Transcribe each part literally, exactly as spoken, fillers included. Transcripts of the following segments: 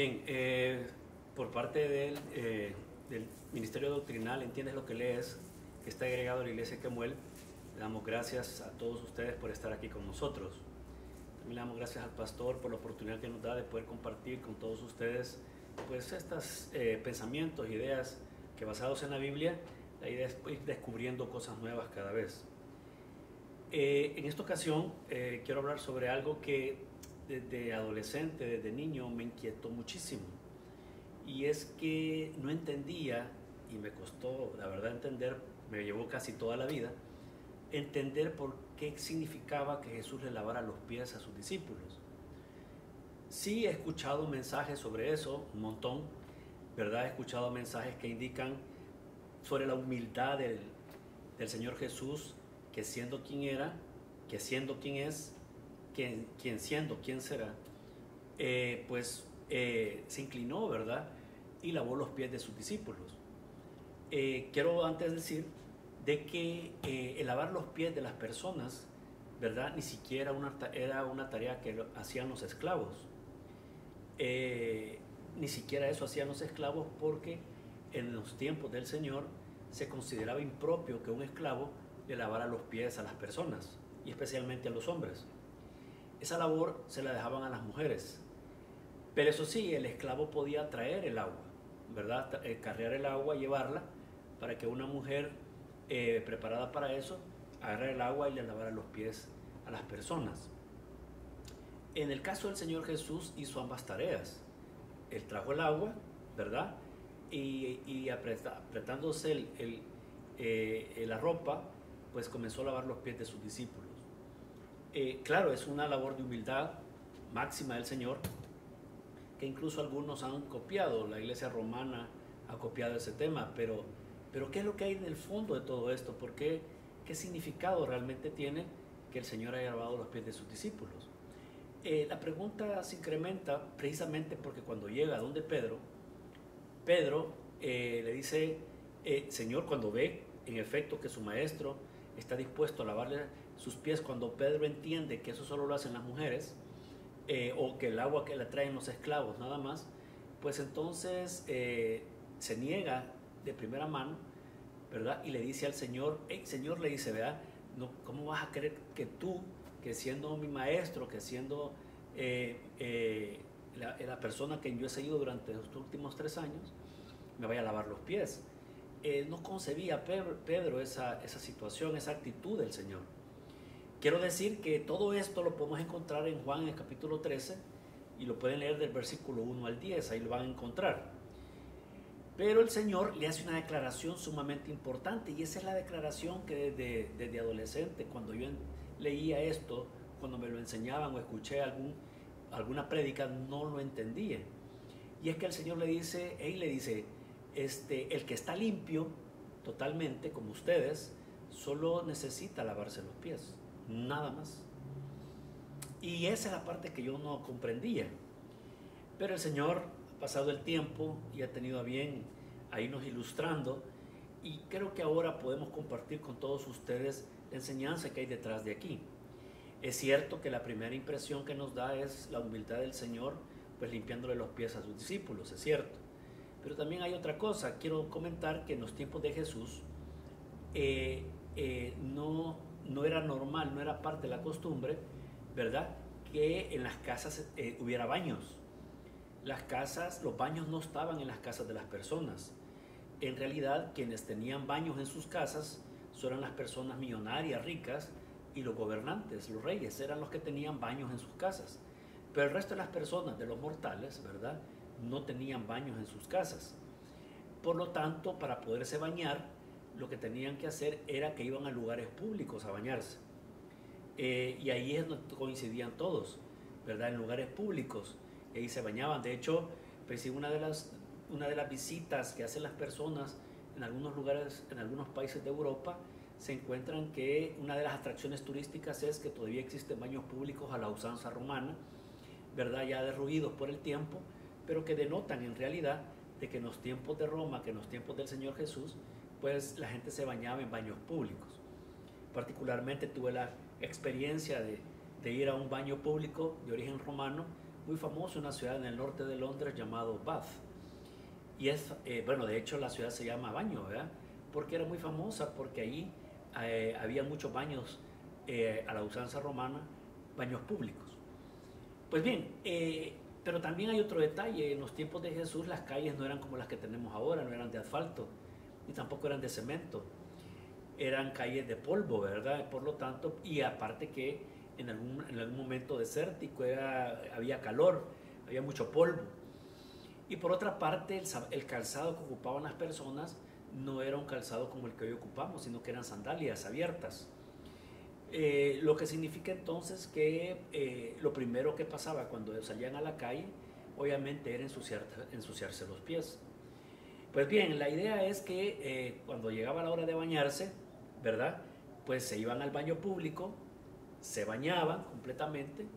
Bien, eh, por parte del, eh, del Ministerio Doctrinal, Entiendes lo que lees, que está agregado a la Iglesia Kemuel, le damos gracias a todos ustedes por estar aquí con nosotros. También le damos gracias al pastor por la oportunidad que nos da de poder compartir con todos ustedes pues estos eh, pensamientos, ideas que basados en la Biblia, la idea es ir descubriendo cosas nuevas cada vez. Eh, en esta ocasión eh, quiero hablar sobre algo que desde adolescente, desde niño, me inquietó muchísimo. Y es que no entendía, y me costó, la verdad, entender, me llevó casi toda la vida, entender por qué significaba que Jesús le lavara los pies a sus discípulos. Sí he escuchado mensajes sobre eso, un montón, ¿verdad? He escuchado mensajes que indican sobre la humildad del, del Señor Jesús, que siendo quien era, que siendo quien es, quien, quien siendo quien será, eh, pues eh, se inclinó, ¿verdad? Y lavó los pies de sus discípulos. Eh, quiero antes decir de que eh, el lavar los pies de las personas, ¿verdad? Ni siquiera una, era una tarea que hacían los esclavos. Eh, ni siquiera eso hacían los esclavos, porque en los tiempos del Señor se consideraba impropio que un esclavo le lavara los pies a las personas, y especialmente a los hombres. Esa labor se la dejaban a las mujeres. Pero eso sí, el esclavo podía traer el agua, ¿verdad? Carrear el agua, llevarla, para que una mujer eh, preparada para eso agarrara el agua y le lavara los pies a las personas. En el caso del Señor Jesús hizo ambas tareas. Él trajo el agua, ¿verdad? Y, y apreta, apretándose el, el, eh, la ropa, pues comenzó a lavar los pies de sus discípulos. Eh, claro, es una labor de humildad máxima del Señor, que incluso algunos han copiado. La Iglesia Romana ha copiado ese tema, pero, pero ¿qué es lo que hay en el fondo de todo esto? ¿Por qué? ¿Qué significado realmente tiene que el Señor haya lavado los pies de sus discípulos? Eh, la pregunta se incrementa precisamente porque cuando llega donde Pedro, Pedro eh, le dice, eh, Señor, cuando ve en efecto que su maestro está dispuesto a lavarle sus pies, cuando Pedro entiende que eso solo lo hacen las mujeres, eh, o que el agua que le traen los esclavos nada más, pues entonces eh, se niega de primera mano, ¿verdad? Y le dice al Señor, hey, Señor, le dice, ¿verdad? No, ¿cómo vas a creer que tú, que siendo mi maestro, que siendo eh, eh, la, la persona que yo he seguido durante los últimos tres años, me vaya a lavar los pies? Eh, no concebía Pedro, Pedro esa, esa situación, esa actitud del Señor. Quiero decir que todo esto lo podemos encontrar en Juan en el capítulo trece, y lo pueden leer del versículo uno al diez, ahí lo van a encontrar. Pero el Señor le hace una declaración sumamente importante, y esa es la declaración que desde, desde adolescente, cuando yo leía esto, cuando me lo enseñaban o escuché algún, alguna prédica, no lo entendía. Y es que el Señor le dice, él le dice, este, el que está limpio totalmente, como ustedes, solo necesita lavarse los pies, nada más. Y esa es la parte que yo no comprendía. Pero el Señor ha pasado el tiempo y ha tenido a bien a irnos ilustrando, y creo que ahora podemos compartir con todos ustedes la enseñanza que hay detrás de aquí. Es cierto que la primera impresión que nos da es la humildad del Señor, pues limpiándole los pies a sus discípulos, es cierto. Pero también hay otra cosa. Quiero comentar que en los tiempos de Jesús eh, eh, no, no era normal, no era parte de la costumbre, ¿verdad?, que en las casas eh, hubiera baños. Las casas, los baños no estaban en las casas de las personas. En realidad, quienes tenían baños en sus casas eran las personas millonarias, ricas, y los gobernantes, los reyes, eran los que tenían baños en sus casas. Pero el resto de las personas, de los mortales, ¿verdad?, no tenían baños en sus casas. Por lo tanto, para poderse bañar, lo que tenían que hacer era que iban a lugares públicos a bañarse. Eh, y ahí es donde coincidían todos, ¿verdad?, en lugares públicos. Y ahí se bañaban. De hecho, pues, una de las, una de las visitas que hacen las personas en algunos lugares, en algunos países de Europa, se encuentran que una de las atracciones turísticas es que todavía existen baños públicos a la usanza romana, ¿verdad?, ya derruidos por el tiempo, pero que denotan en realidad de que en los tiempos de Roma, que en los tiempos del Señor Jesús, pues la gente se bañaba en baños públicos. Particularmente tuve la experiencia de, de ir a un baño público de origen romano, muy famoso, una ciudad en el norte de Londres llamado Bath. Y es, eh, bueno, de hecho la ciudad se llama Baño, ¿verdad? Porque era muy famosa, porque ahí eh, había muchos baños eh, a la usanza romana, baños públicos. Pues bien, eh, pero también hay otro detalle. En los tiempos de Jesús las calles no eran como las que tenemos ahora, no eran de asfalto, ni tampoco eran de cemento. Eran calles de polvo, ¿verdad? Por lo tanto, y aparte que en algún, en algún momento desértico era, había calor, había mucho polvo. Y por otra parte, el, el calzado que ocupaban las personas no era un calzado como el que hoy ocupamos, sino que eran sandalias abiertas. Eh, lo que significa entonces que eh, lo primero que pasaba cuando salían a la calle, obviamente, era ensuciar, ensuciarse los pies. Pues bien, la idea es que eh, cuando llegaba la hora de bañarse, ¿verdad? Pues se iban al baño público, se bañaban completamente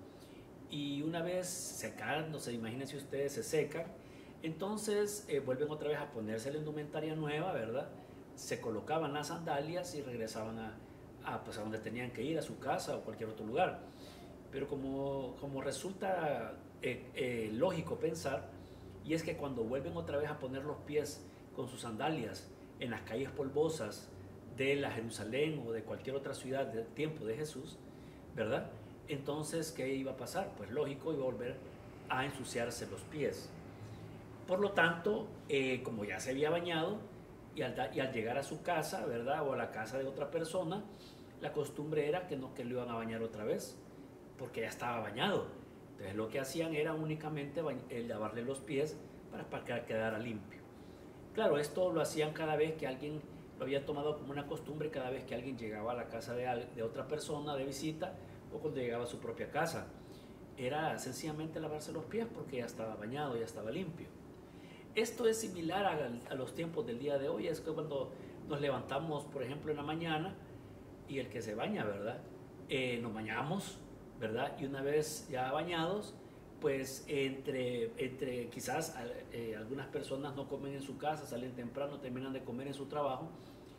y una vez secándose, imagínense ustedes, se secan, entonces eh, vuelven otra vez a ponerse la indumentaria nueva, ¿verdad? Se colocaban las sandalias y regresaban a, a, pues a donde tenían que ir, a su casa o cualquier otro lugar. Pero como, como resulta eh, eh, lógico pensar, y es que cuando vuelven otra vez a poner los pies con sus sandalias en las calles polvosas de la Jerusalén o de cualquier otra ciudad del tiempo de Jesús, ¿verdad? Entonces, ¿qué iba a pasar? Pues lógico, iba a volver a ensuciarse los pies. Por lo tanto, eh, como ya se había bañado y al, y al llegar a su casa, ¿verdad? O a la casa de otra persona, la costumbre era que no que lo iban a bañar otra vez, porque ya estaba bañado. Entonces lo que hacían era únicamente eh, lavarle los pies para, para que quedara limpio. Claro, esto lo hacían cada vez que alguien lo había tomado como una costumbre, cada vez que alguien llegaba a la casa de, de otra persona de visita o cuando llegaba a su propia casa. Era sencillamente lavarse los pies porque ya estaba bañado, ya estaba limpio. Esto es similar a, a los tiempos del día de hoy. Es que cuando nos levantamos, por ejemplo, en la mañana y el que se baña, ¿verdad? Eh, nos bañamos, ¿verdad? Y una vez ya bañados, pues entre, entre quizás eh, algunas personas no comen en su casa, salen temprano, terminan de comer en su trabajo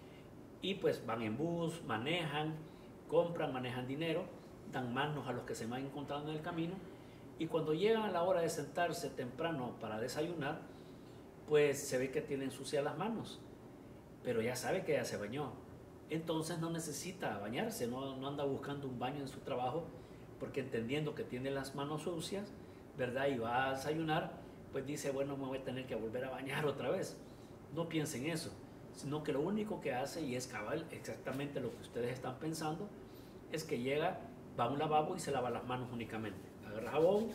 y pues van en bus, manejan, compran, manejan dinero, dan manos a los que se van encontrando en el camino y cuando llegan a la hora de sentarse temprano para desayunar, pues se ve que tienen sucias las manos, pero ya sabe que ya se bañó. Entonces no necesita bañarse, no, no anda buscando un baño en su trabajo, porque entendiendo que tiene las manos sucias, ¿verdad? Y va a desayunar, pues dice, bueno, me voy a tener que volver a bañar otra vez. No piensen eso, sino que lo único que hace, y es cabal exactamente lo que ustedes están pensando, es que llega, va a un lavabo y se lava las manos únicamente. Agarra jabón,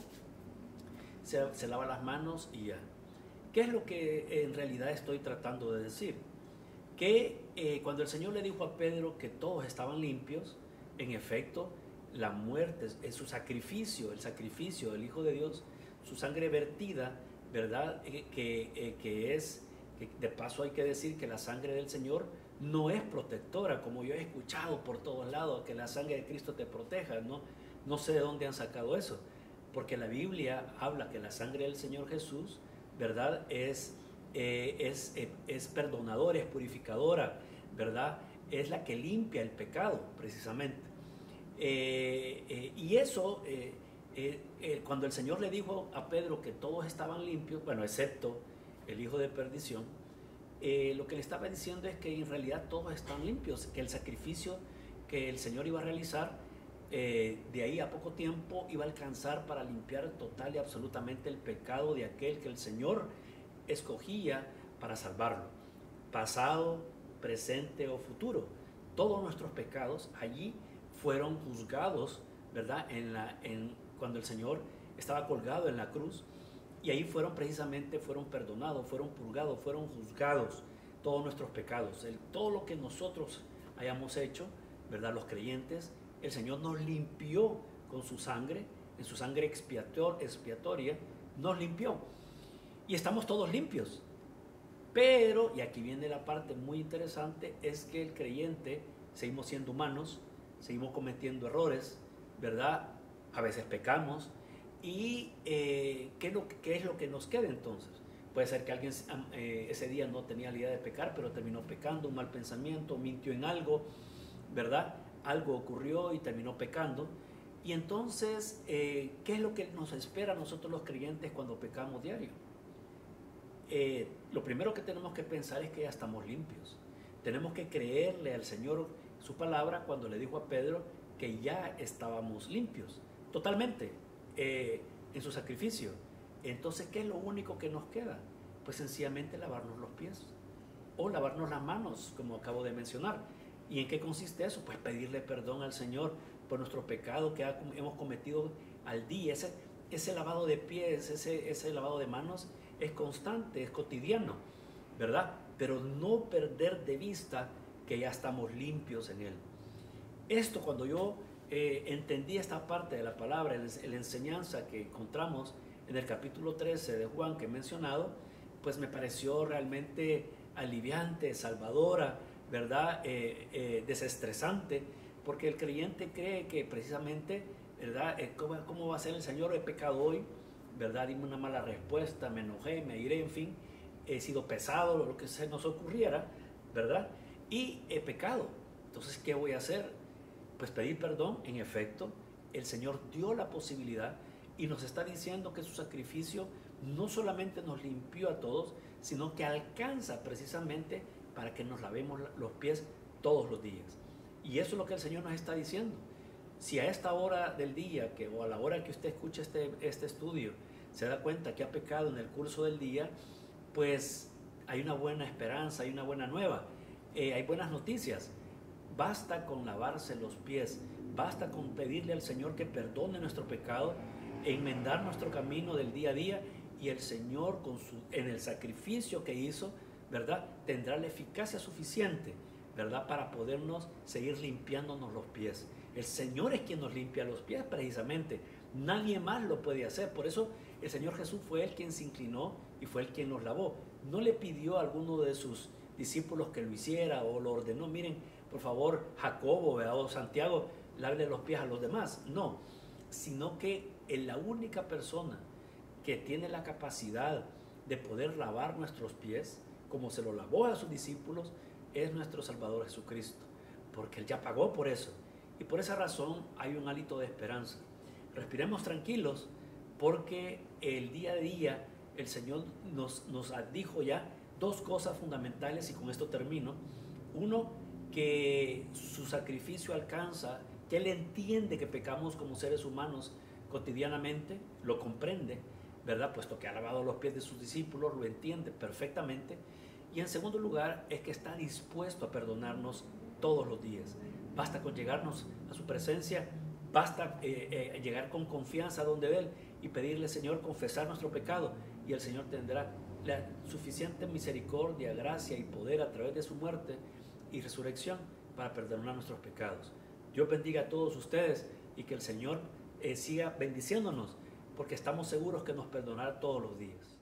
se, se lava las manos y ya. ¿Qué es lo que en realidad estoy tratando de decir? Que eh, cuando el Señor le dijo a Pedro que todos estaban limpios, en efecto, la muerte, es su sacrificio, el sacrificio del Hijo de Dios, su sangre vertida, ¿verdad? Eh, que, eh, que es, que de paso hay que decir que la sangre del Señor no es protectora, como yo he escuchado por todos lados, que la sangre de Cristo te proteja, ¿no? No sé de dónde han sacado eso, porque la Biblia habla que la sangre del Señor Jesús, ¿verdad? Es, eh, es, eh, es perdonadora, es purificadora, ¿verdad? Es la que limpia el pecado, precisamente. Eh, eh, y eso, eh, eh, eh, cuando el Señor le dijo a Pedro que todos estaban limpios, bueno, excepto el hijo de perdición, eh, lo que le estaba diciendo es que en realidad todos están limpios, que el sacrificio que el Señor iba a realizar, eh, de ahí a poco tiempo iba a alcanzar para limpiar total y absolutamente el pecado de aquel que el Señor escogía para salvarlo, pasado, presente o futuro. Todos nuestros pecados allí fueron juzgados, ¿verdad? En la, en, cuando el Señor estaba colgado en la cruz, y ahí fueron precisamente, fueron perdonados, fueron purgados, fueron juzgados todos nuestros pecados. El, todo lo que nosotros hayamos hecho, ¿verdad? Los creyentes, el Señor nos limpió con su sangre, en su sangre expiator, expiatoria, nos limpió. Y estamos todos limpios. Pero, y aquí viene la parte muy interesante, es que el creyente, seguimos siendo humanos, seguimos cometiendo errores, ¿verdad? A veces pecamos. ¿Y eh, ¿qué, es lo, qué es lo que nos queda entonces? Puede ser que alguien eh, ese día no tenía la idea de pecar, pero terminó pecando, un mal pensamiento, mintió en algo, ¿verdad? Algo ocurrió y terminó pecando. Y entonces, eh, ¿qué es lo que nos espera a nosotros los creyentes cuando pecamos diario? Eh, lo primero que tenemos que pensar es que ya estamos limpios. Tenemos que creerle al Señor su palabra cuando le dijo a Pedro que ya estábamos limpios, totalmente, eh, en su sacrificio. Entonces, ¿qué es lo único que nos queda? Pues sencillamente lavarnos los pies o lavarnos las manos, como acabo de mencionar. ¿Y en qué consiste eso? Pues pedirle perdón al Señor por nuestro pecado que ha, hemos cometido al día. Ese, ese lavado de pies, ese, ese lavado de manos es constante, es cotidiano, ¿verdad? Pero no perder de vista que ya estamos limpios en Él. Esto, cuando yo eh, entendí esta parte de la palabra, la enseñanza que encontramos en el capítulo trece de Juan que he mencionado, pues me pareció realmente aliviante, salvadora, ¿verdad? Eh, eh, desestresante, porque el creyente cree que precisamente, ¿verdad? Eh, ¿cómo, ¿Cómo va a ser el Señor? He pecado hoy, ¿verdad? Dime una mala respuesta, me enojé, me iré, en fin, he sido pesado, lo que se nos ocurriera, ¿verdad? Y he pecado. Entonces, ¿qué voy a hacer? Pues pedir perdón. En efecto, el Señor dio la posibilidad y nos está diciendo que su sacrificio no solamente nos limpió a todos, sino que alcanza precisamente para que nos lavemos los pies todos los días. Y eso es lo que el Señor nos está diciendo. Si a esta hora del día, que, o a la hora que usted escucha este, este estudio, se da cuenta que ha pecado en el curso del día, pues hay una buena esperanza, hay una buena nueva, eh, hay buenas noticias. Basta con lavarse los pies, basta con pedirle al Señor que perdone nuestro pecado, enmendar nuestro camino del día a día, y el Señor con su, en el sacrificio que hizo, ¿verdad?, tendrá la eficacia suficiente, ¿verdad?, para podernos seguir limpiándonos los pies. El Señor es quien nos limpia los pies precisamente, nadie más lo puede hacer. Por eso el Señor Jesús fue el quien se inclinó y fue el quien nos lavó. No le pidió a alguno de sus discípulos que lo hiciera o lo ordenó, miren, por favor, Jacobo, ¿verdad?, o Santiago, lávenle los pies a los demás. No, sino que en la única persona que tiene la capacidad de poder lavar nuestros pies, como se lo lavó a sus discípulos, es nuestro Salvador Jesucristo, porque Él ya pagó por eso. Y por esa razón hay un hálito de esperanza. Respiremos tranquilos, porque el día a día el Señor nos, nos dijo ya dos cosas fundamentales, y con esto termino. Uno, que su sacrificio alcanza, que Él entiende que pecamos como seres humanos cotidianamente, lo comprende, ¿verdad?, puesto que ha lavado los pies de sus discípulos, lo entiende perfectamente. Y en segundo lugar, es que está dispuesto a perdonarnos todos los días. Basta con llegarnos a su presencia, basta eh, eh, llegar con confianza donde Él y pedirle, Señor, confesar nuestro pecado, y el Señor tendrá la suficiente misericordia, gracia y poder a través de su muerte y resurrección para perdonar nuestros pecados. Dios bendiga a todos ustedes y que el Señor eh, siga bendiciéndonos, porque estamos seguros que nos perdonará todos los días.